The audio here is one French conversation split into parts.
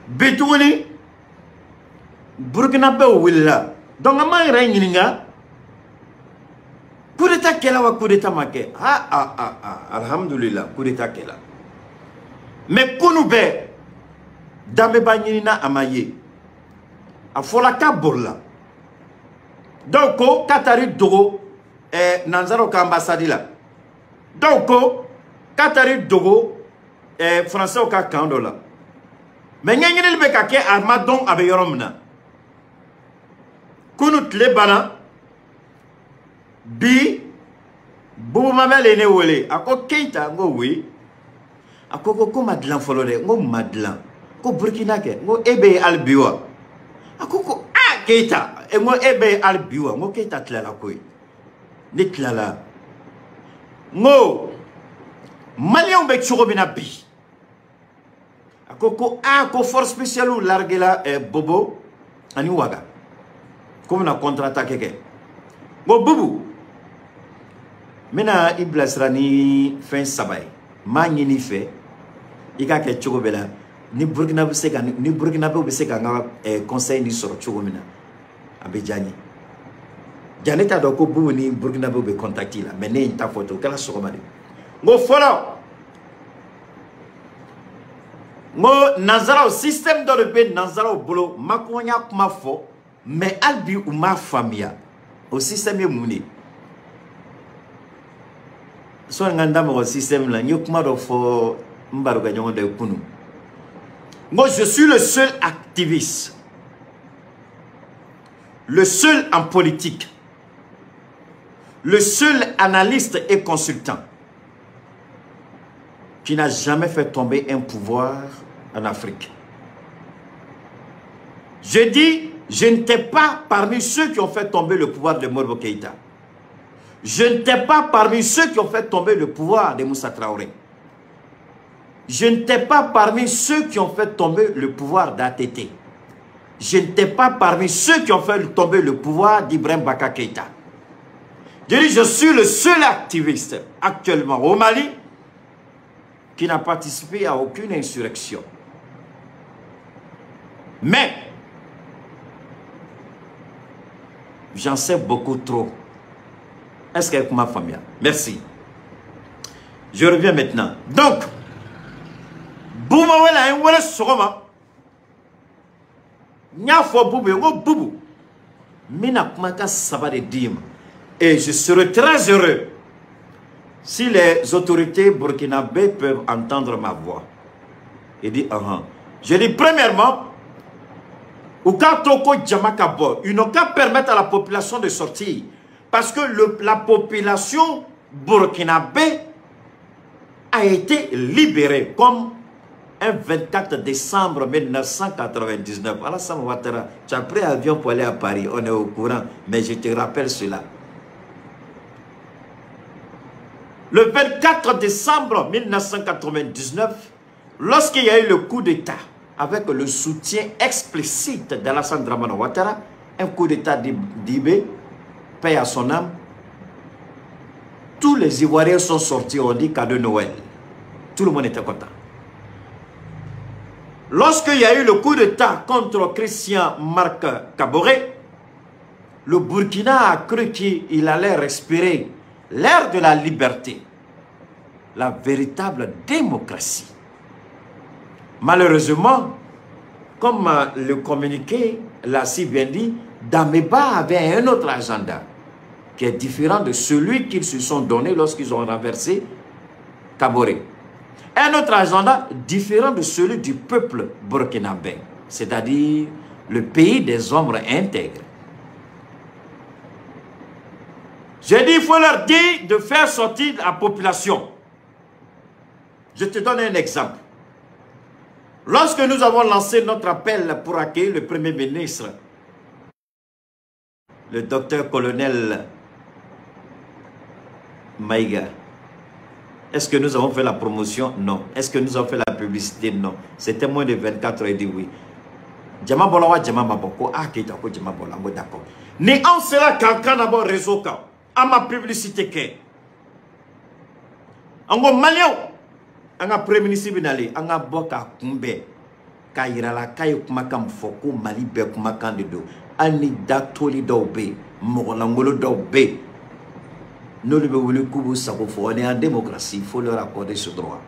Bitouni Burkina Faso willa. Donc ama ira coup d'état kela wa coup d'état make. Alhamdulillah coup d'état kela. Mais kunube dambe ba nyinina amaye. A fola ka bolla. Donc Katari Dogo Nanzaro ka ambassade la. Donc Katari Dogo français au ka kando la. Mais nyanyele be ka ke armadon abe yoromna. Kunut le bana bi bubu mamele ne wole ako Keita ngo wi ako ko madlan folode ngo madlan ko Burkina ke ngo ebe albiwa ako ko Keita ngo ebe albiwa ngo Keita tlala koy ni tlala ngo Malien be choro bina bi ako ko force spéciale ou largela bobo ani waga comme na contre-attaque ke ngo bubu mena iblasrani fin sabay ma ñini fe ika ke chogo bela ni Burkina Faso be se ka conseil ni soro chogo mina abe jani janeta do ko bubu ni Burkina Faso be contacter la mais ne ta photo kala soro mari ngo folo ngo Nazara système de le Nazara bolo makonya kuma fo mais albi ou ma famille au système mouni so nganda mo système la nyokuma do fo mbaro ga nyonde kunu. Moi je suis le seul activiste, le seul en politique, le seul analyste et consultant qui n'a jamais fait tomber un pouvoir en Afrique. Je dis, je n'étais pas parmi ceux qui ont fait tomber le pouvoir de Modibo Keïta. Je n'étais pas parmi ceux qui ont fait tomber le pouvoir de Moussa Traoré. Je n'étais pas parmi ceux qui ont fait tomber le pouvoir d'ATT. Je n'étais pas parmi ceux qui ont fait tomber le pouvoir d'Ibrahim Baka Keïta. Je dis, je suis le seul activiste actuellement au Mali qui n'a participé à aucune insurrection. Mais j'en sais beaucoup trop. Est-ce qu'avec ma famille? Merci. Je reviens maintenant. Donc, Boumawela un wala sogoma. Nyafo boubou, ngo boubou. Mina kumaka sabade dim. Et je serai très heureux si les autorités burkinabées peuvent entendre ma voix. Il dit, je dis premièrement, ils n'ont qu'à permettre à la population de sortir. Parce que la population burkinabé a été libérée comme un 24 décembre 1999. Alassane Ouattara, tu as pris avion pour aller à Paris, on est au courant, mais je te rappelle cela. Le 24 décembre 1999, lorsqu'il y a eu le coup d'État, avec le soutien explicite d'Alassane Dramane Ouattara, un coup d'État d'Ibé, paix à son âme, tous les Ivoiriens sont sortis, on dit cadeau Noël. Tout le monde était content. Lorsqu'il y a eu le coup d'État contre Christian Marc Kaboré, le Burkina a cru qu'il allait respirer l'air de la liberté, la véritable démocratie. Malheureusement, comme le communiqué l'a si bien dit, Dameba avait un autre agenda qui est différent de celui qu'ils se sont donné lorsqu'ils ont renversé Kaboré. Un autre agenda différent de celui du peuple burkinabé, c'est-à-dire le pays des hommes intègres. J'ai dit, il faut leur dire de faire sortir la population. Je te donne un exemple. Lorsque nous avons lancé notre appel pour accueillir le Premier ministre, le docteur-colonel Maïga, est-ce que nous avons fait la promotion? Non. Est-ce que nous avons fait la publicité? Non. C'était moins de 24 heures, il dit oui. Djama Bolawa, Djama Maboko, Keitako, Djama Bolango, d'accord. Ni en cela quelqu'un d'abord réseau, à ma publicité, en gros, Malien, en a Premier ministre Binali, en a Boka Kumbe, k'a yira la k'a ye kumakan min fɔ ko Mali bɛɛ kumakan de don hali ni datoli dɔw bɛ yen mɔgɔlangolo dɔw bɛ yen n'olu bɛ wuli k'u b'u sago fɔ on est en démocratie il faut leur accorder ce droit.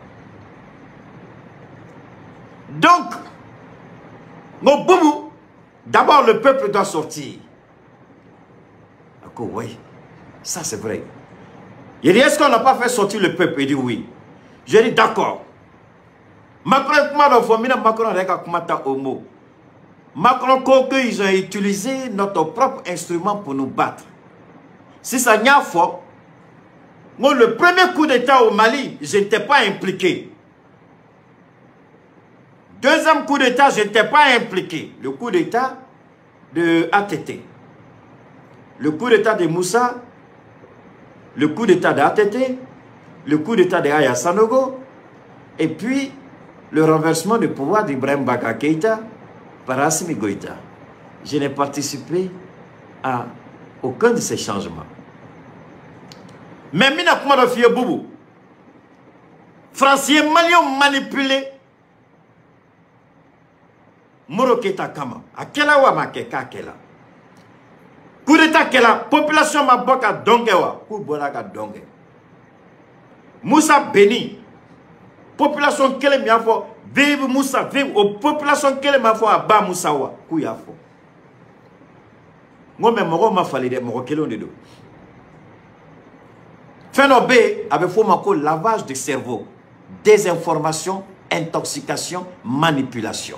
Donc mon boubou, d'abord le peuple doit sortir. D'accord, oui, ça c'est vrai. Il dit, est-ce qu'on n'a pas fait sortir le peuple? Il dit oui. Je dis d'accord. Macron ils ont utilisé notre propre instrument pour nous battre. Si ça n'y a fort, moi le premier coup d'état au Mali, je n'étais pas impliqué. Deuxième coup d'état, je n'étais pas impliqué. Le coup d'état de ATT. Le coup d'état de Moussa. Le coup d'état d'ATT. Le coup d'état de Aya Sanogo. Et puis, le renversement du pouvoir d'Ibrahim Baka Keïta par Assimi Goïta. Je n'ai participé à aucun de ces changements. Mais mina kuma do fiye boubou. Français Maliens manipulé. Moro Keïta kama. A kela wa ma keka kela. Coup d'état kela. Population ma boka donge wa. Kou bola ka donge. Moussa Beni. Population kele mi a fo. Vive Moussa. Vive. O population kele ma fo a ba Moussa wa. Kou ya fo. Ngome moro ma fali de moro kele on de do. Phénomène avait fait un lavage de cerveau, désinformation, intoxication, manipulation.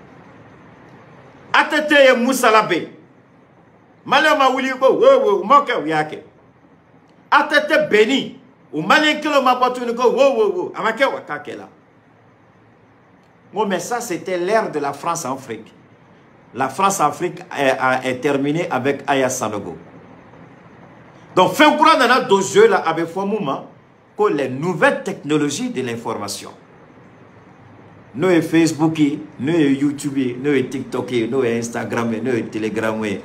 ATT et Moussa Labé. Malé ma wuli ko wo moka wiake. ATT Beni ou malé kilo ma patuni ko wo amake wakakela. Bon mais ça c'était l'ère de la France en Afrique. La France en Afrique est terminée avec Aya Sanogo. Donc, fin courant dans notre jeu là avec un moment que les nouvelles technologies de l'information, nous et Facebook, nous et YouTube, nous et TikTok, nous et Instagram, nous et Telegram, nous et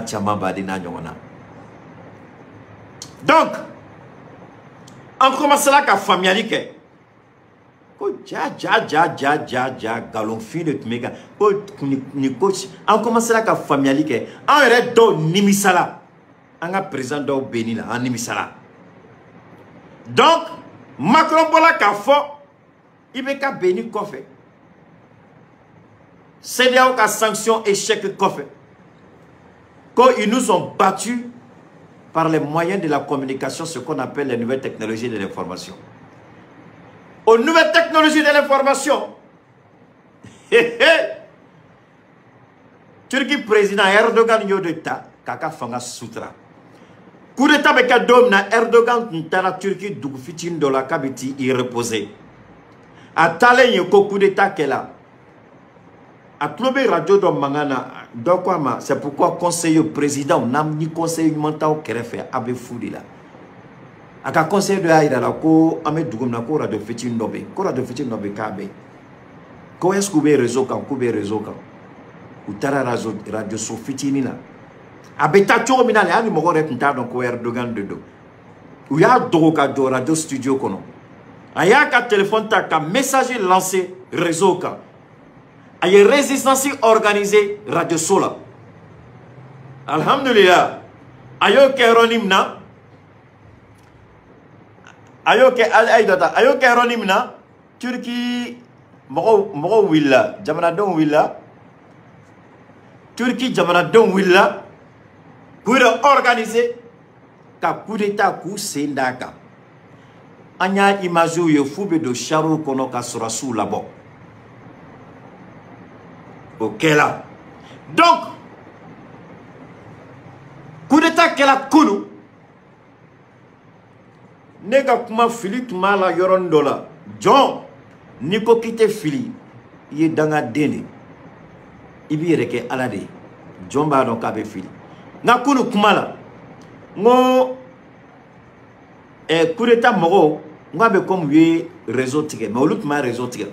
donc, on commence là qu'à familiariser. On commence là qu'à familiariser. On est dans Nimisala. Un président d'au Bénin en Nimisala. Donc, Macron Bola Kafo, il veut qu'à Bénin Kofé. C'est là où sanction échec Kofé. Quand ils nous ont battus par les moyens de la communication, ce qu'on appelle les nouvelles technologies de l'information. Aux nouvelles technologies de l'information, Turquie président Erdogan Yodeta, Kaka Fanga Sutra. Coup d'état avec Erdogan la Turquie Dougfitin de la Kabiti y reposer. A Talé Yoko coup d'état qu'elle a. A trouvé radio de Mangana. C'est pourquoi conseiller président n'a ni conseiller mental qui fait Abe Foudi là. A ka conseiller de Aïda la ko ame Dougumna ko radio Fitin Nobe. Ko radio Fitin Nobe Kabe. Ko est-ce que réseau kan ko be réseau kan. Ou tara radio Sofitinina. Abeta choro minale ani mogore kunta donc Erdogan de do. Ou ya droga do radio studio kono. Aya ka téléphone ta ka message lancé réseau ka. Aye résistance organisée radio sola. Alhamdulillah. Ayo keronimna. Ayo ke al-aidata. Ayo keronimna. Turquie mogo willa. Jamana don willa. Turquie jamana don willa. Pour organiser ka coup d'état coup sendaka. Anya imaju yo fube do charo kono ka surasu labo. OK là. Donc coup d'état kela kunu nega kuma fili tumala yoron dola. John niko kite fili ye danga dene. Ibi reke alade. John ba don kabe fili. Nga kunu kumala ngo coup d'état mogo nga be comme we réseau tige mais olu ma réseau tige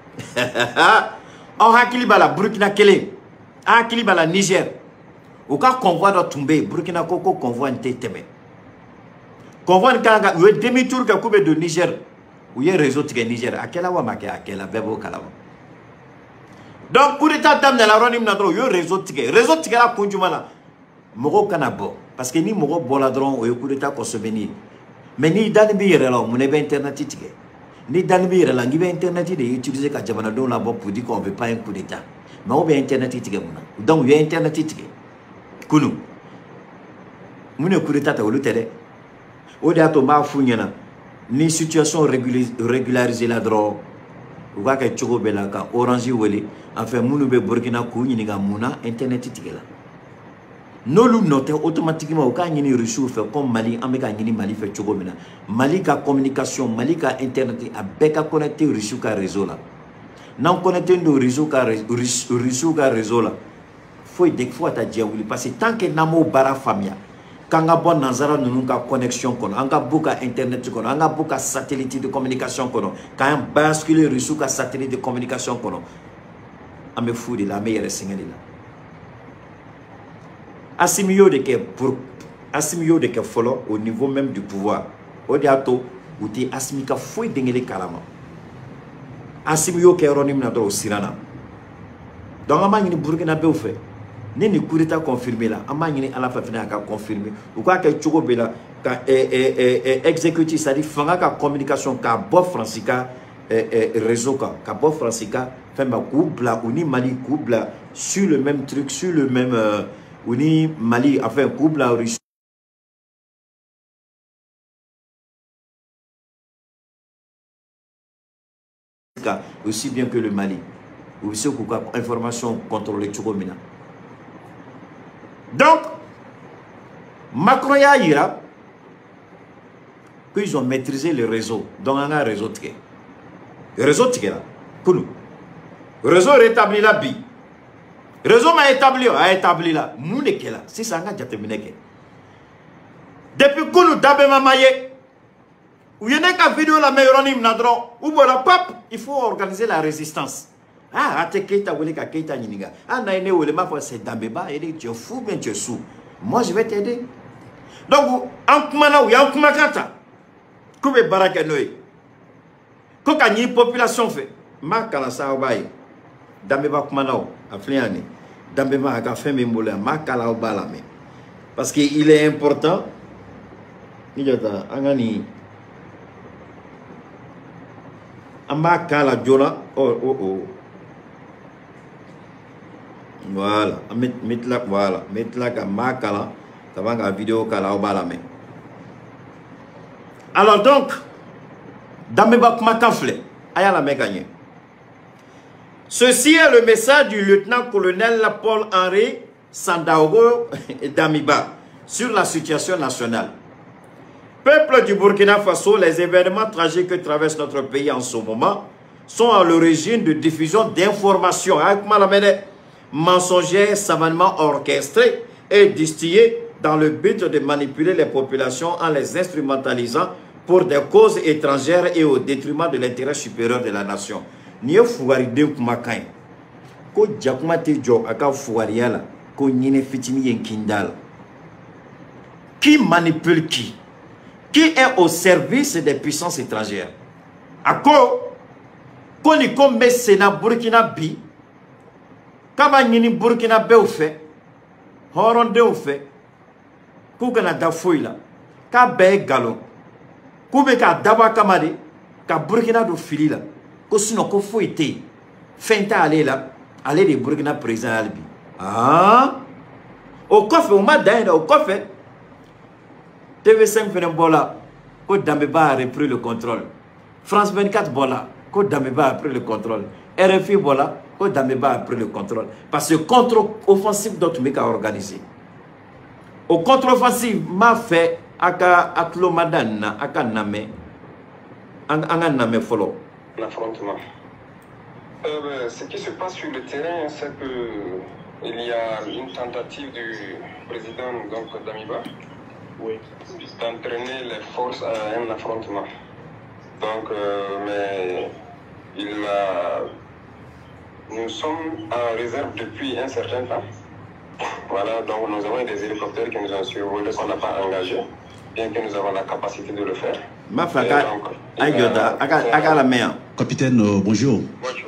on hakili bala Burkina kele hakili bala Niger o ka convoi do tomber Burkina koko convoi nte teme convoi kanga we demi tour ka kube de Niger ou ye réseau tige Niger akela wa make akela bebo kala Donc, coup d'état dame de la ronim nadro, yo réseau tigé. Réseau tigé la kunjumana. Moro kanabo. Parce que ni moro boladron ou yo coup d'état qu'on se venir. Mais ni dan bi yere la, mon ebe internet tigé. Ni dan bi yere la, ngi be internet de utiliser ka jabana don la pour dire qu'on veut pas un coup d'état. Mais on be internet tigé mona. Donc, yo internet tigé. Kunu. Mune coup d'état ta wolu tere. O de ato ma funyana. Ni situation régularisée la dro. Ou ka ke chogo bela ka orange wele. Enfin, munu be Burkina kou ni ga muna internet tigela. Nolu note automatiquement au cas ni ressources fait comme Mali, Amérique ni Mali fait chogo mena. Mali ka communication, Mali ka internet a beka connecté ressources ka réseau là. Non connecté no réseau ka réseau là. Faut des fois ta dia wuli parce que tant que namo bara famia. Kanga bon nanzara nous ka connexion kono, anga buka internet kono, anga buka satellite de communication kono. Quand basculer ressources ka satellite de communication kono. Ame foudi la meilleure signal là. Assimio de que follow au niveau même du pouvoir. Odiato ou ti assimika foi dengele kalama. Assimio ke ronim na do sirana. Donc amani ni Burkina be fait. Ni coup d'état confirmé là, amani ni ala fa fina ka confirmer. Ou quoi que chogo be là ka exécutif ça dit fanga ka communication ka bo francica réseau ka bo francica fait ma couple ou ni Mali couple sur le même truc sur le même ou ni Mali enfin couple la Russie aussi bien que le Mali ou ce quoi information contrôlée Tchoukomina. Donc Macron ya ira qu'ils ont maîtrisé le réseau donc on a un réseau tigé là kunu réseau rétabli la bi réseau m'a établi là moune ke là si ça nga jatemine ke depuis kunu dabe mamaye ou yene ka vidéo la meilleure nadro ou voilà pap il faut organiser la résistance ah ate keita wele ka keita nyiniga ah na ene wele ma fois c'est dambeba et tu es fou bien tu es sous moi je vais t'aider donc en kumana ou en kumakata kube baraka noy ko ka ni population fait ma kala sa baye dambeba kumana o afliani dambeba ka fait membola ma kala o balame parce que il est important ni jota angani amba kala jola oh voilà metla ka makala tabanga vidéo kala o balame. Alors donc Dambeba Kumakafle aya la gagné. Ceci est le message du lieutenant-colonel Paul-Henri Sandaogo Damiba sur la situation nationale. Peuple du Burkina Faso, les événements tragiques que traverse notre pays en ce moment sont à l'origine de diffusion d'informations mensongères savamment orchestrées et distillées dans le but de manipuler les populations en les instrumentalisant pour des causes étrangères et au détriment de l'intérêt supérieur de la nation. Ni fouari de kumakai ko jakuma te jo aka fouaria la ko nyine fitini yenkindal qui manipule qui est au service des puissances étrangères ako ko ni ko mesena Burkina bi kaba nyini Burkina be o fait horonde o fait ko kana da foila ka be galon ko be ka daba kamade ka Burkina do filila ko sino ko foite fenta aller là aller de Burkina président albi ah au coffre au matin au coffre TV5 fait un bola ko Dambeba a repris le contrôle France 24 bola ko Dambeba a pris le contrôle RFI bola ko Dambeba a pris le contrôle parce que contre-offensive d'autres mecs a organisé au contre-offensive m'a fait aka atlo madana aka name anga name follow l'affrontement. Ce qui se passe sur le terrain, c'est que il y a une tentative du président donc Damiba d'entraîner les forces à un affrontement. Donc, mais nous sommes en réserve depuis un certain temps. Voilà, donc nous avons des hélicoptères qui nous ont survolé, qu'on n'a pas engagés, bien que nous avons la capacité de le faire. Ma frère, capitaine, bonjour. Bonjour.